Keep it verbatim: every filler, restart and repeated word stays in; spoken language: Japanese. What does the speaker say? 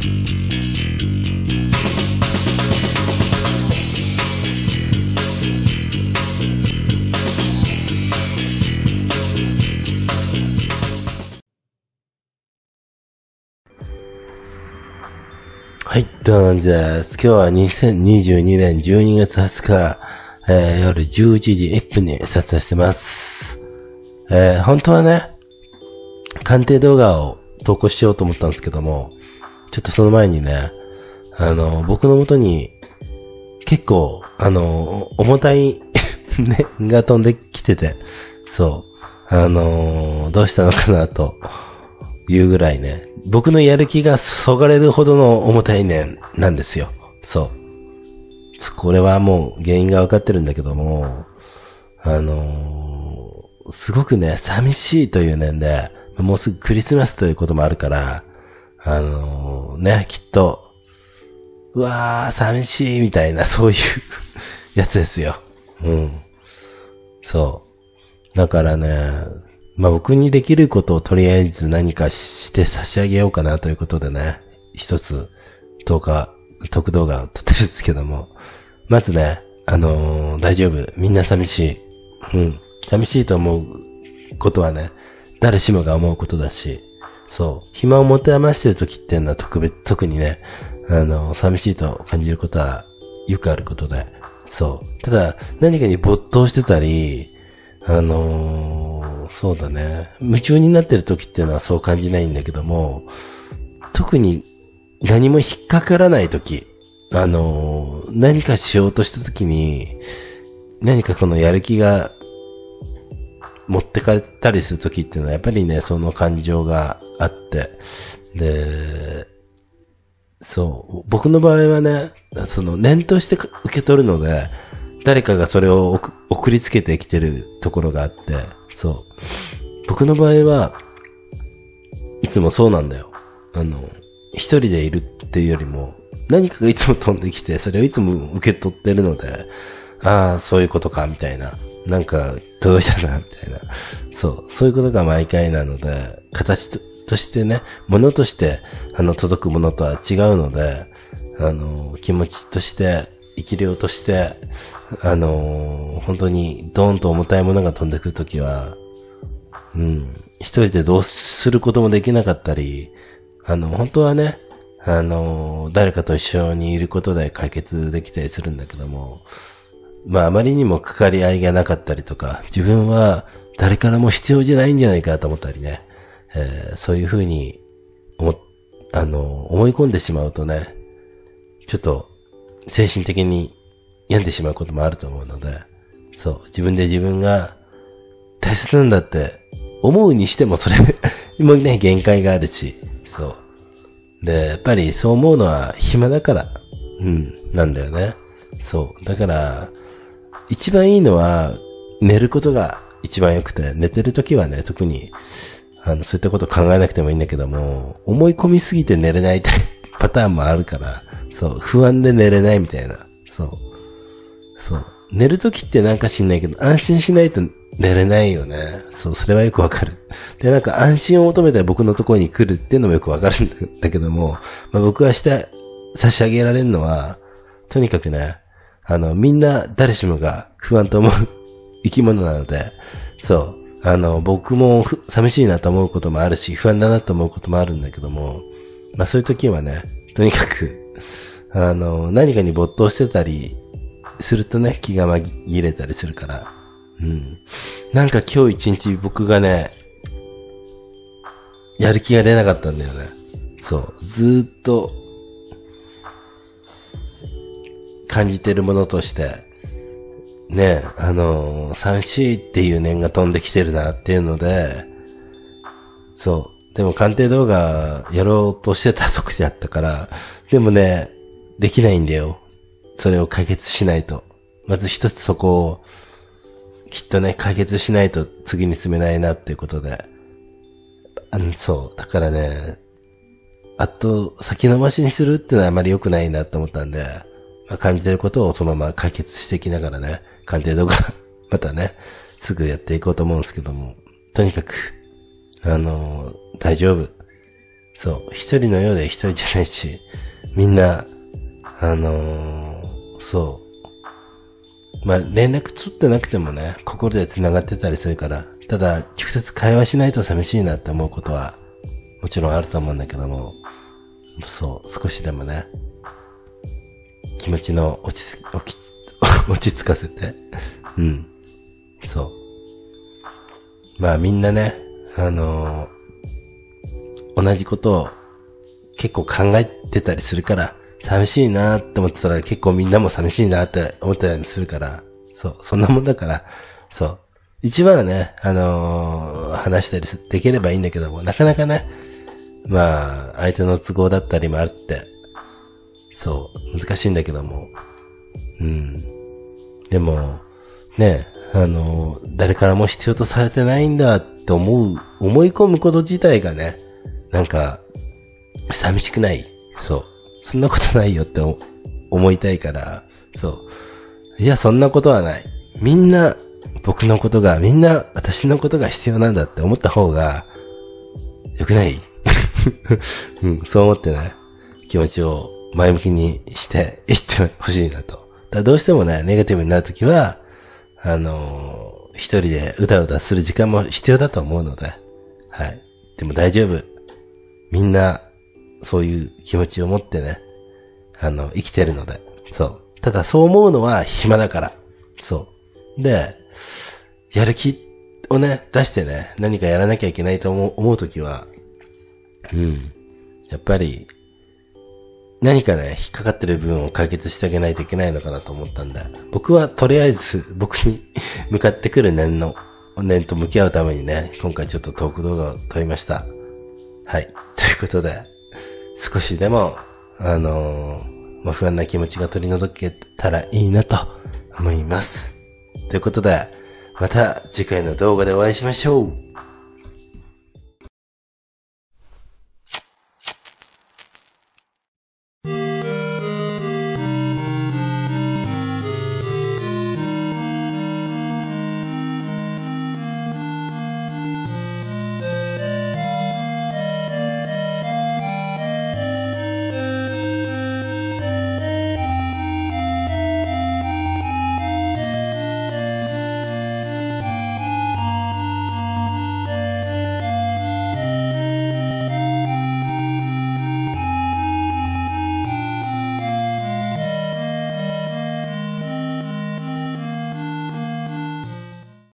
はい、どうもです。今日はにせんにじゅうにねんじゅうにがつはつか、えー、夜じゅういちじいっぷんに撮影してます。えー、本当はね、鑑定動画を投稿しようと思ったんですけども、ちょっとその前にね、あの、僕の元に結構、あの、重たいね、が飛んできてて、そう、あの、どうしたのかなというぐらいね、僕のやる気がそがれるほどの重たい念なんですよ。そう。これはもう原因がわかってるんだけども、あのー、すごくね、寂しいという念で、もうすぐクリスマスということもあるから、あのー、ね、きっと、うわー、寂しいみたいな、そういうやつですよ。うん。そう。だからね、まあ僕にできることをとりあえず何かして差し上げようかなということでね、一つ、動画、特動画を撮ってるんですけども、まずね、あのー、大丈夫。みんな寂しい。うん。寂しいと思うことはね、誰しもが思うことだし、そう。暇を持て余してる時っていうのは特別、特にね、あのー、寂しいと感じることはよくあることで、そう。ただ、何かに没頭してたり、あのー、そうだね。夢中になってる時っていうのはそう感じないんだけども、特に何も引っかからない時、あのー、何かしようとした時に、何かこのやる気が持ってかれたりする時っていうのはやっぱりね、その感情があって、で、そう、僕の場合はね、その念として受け取るので、誰かがそれを送りつけてきてるところがあって、そう。僕の場合はいつもそうなんだよ。あの、一人でいるっていうよりも、何かがいつも飛んできて、それをいつも受け取ってるので、ああ、そういうことか、みたいな。なんか、届いたな、みたいな。そう。そういうことが毎回なので、形と、としてね、物として、あの、届くものとは違うので、あの、気持ちとして、生き量として、あのー、本当にドーンと重たいものが飛んでくるときは、うん、一人でどうすることもできなかったり、あの、本当はね、あのー、誰かと一緒にいることで解決できたりするんだけども、まああまりにもかかり合いがなかったりとか、自分は誰からも必要じゃないんじゃないかと思ったりね、えー、そういうふうに思、あのー、思い込んでしまうとね、ちょっと、精神的に病んでしまうこともあると思うので、そう、自分で自分が大切なんだって思うにしてもそれもうね、限界があるし、そう。で、やっぱりそう思うのは暇だから、うん、なんだよね。そう。だから、一番いいのは寝ることが一番良くて、寝てるときはね、特に、あの、そういったこと考えなくてもいいんだけども、思い込みすぎて寝れないパターンもあるから、そう、不安で寝れないみたいな。そう。そう。寝るときってなんか知んないけど、安心しないと寝れないよね。そう、それはよくわかる。で、なんか安心を求めて僕のところに来るっていうのもよくわかるんだけども、まあ、僕はして差し上げられるのは、とにかくね、あの、みんな誰しもが不安と思う生き物なので、そう、あの、僕も寂しいなと思うこともあるし、不安だなと思うこともあるんだけども、まあそういう時はね、とにかく、あの、何かに没頭してたりするとね、気が紛れたりするから。うん。なんか今日一日僕がね、やる気が出なかったんだよね。そう。ずーっと、感じてるものとして、ね、あの、寂しいっていう念が飛んできてるなっていうので、そう。でも鑑定動画やろうとしてた時だったから、でもね、できないんだよ。それを解決しないと。まず一つそこを、きっとね、解決しないと次に進めないなっていうことで。あの、そう。だからね、あと、先延ばしにするっていうのはあまり良くないなと思ったんで、まあ、感じてることをそのまま解決していきながらね、鑑定動画、またね、すぐやっていこうと思うんですけども、とにかく、あのー、大丈夫。 そう、一人のようで一人じゃないし、みんな、あのー、そう。まあ、連絡取ってなくてもね、心で繋がってたりするから、ただ、直接会話しないと寂しいなって思うことは、もちろんあると思うんだけども、そう、少しでもね、気持ちの落ち着、落ち、落ち着かせて、うん。そう。まあみんなね、あのー、同じことを結構考えてたりするから、寂しいなーって思ってたら結構みんなも寂しいなーって思ってたりするから、そう、そんなもんだから、そう。一番はね、あのー、話したりできればいいんだけども、なかなかね、まあ、相手の都合だったりもあるって、そう、難しいんだけども、うん。でも、ね、あの、誰からも必要とされてないんだって思う、思い込むこと自体がね、なんか、寂しくない。そう。そんなことないよって思いたいから、そう。いや、そんなことはない。みんな、僕のことが、みんな、私のことが必要なんだって思った方が、よくないうん、そう思ってね、気持ちを前向きにしていってほしいなと。だからどうしてもね、ネガティブになるときは、あのー、一人でうだうだする時間も必要だと思うので、はい。でも大丈夫。みんな、そういう気持ちを持ってね、あの、生きてるので、そう。ただそう思うのは暇だから、そう。で、やる気をね、出してね、何かやらなきゃいけないと思う、思うときは、うん。やっぱり、何かね、引っかかってる部分を解決してあげないといけないのかなと思ったんだ。僕はとりあえず、僕に向かってくる念の、念と向き合うためにね、今回ちょっとトーク動画を撮りました。はい。ということで、少しでも、あのー、まあ、不安な気持ちが取り除けたらいいなと思います。ということで、また次回の動画でお会いしましょう。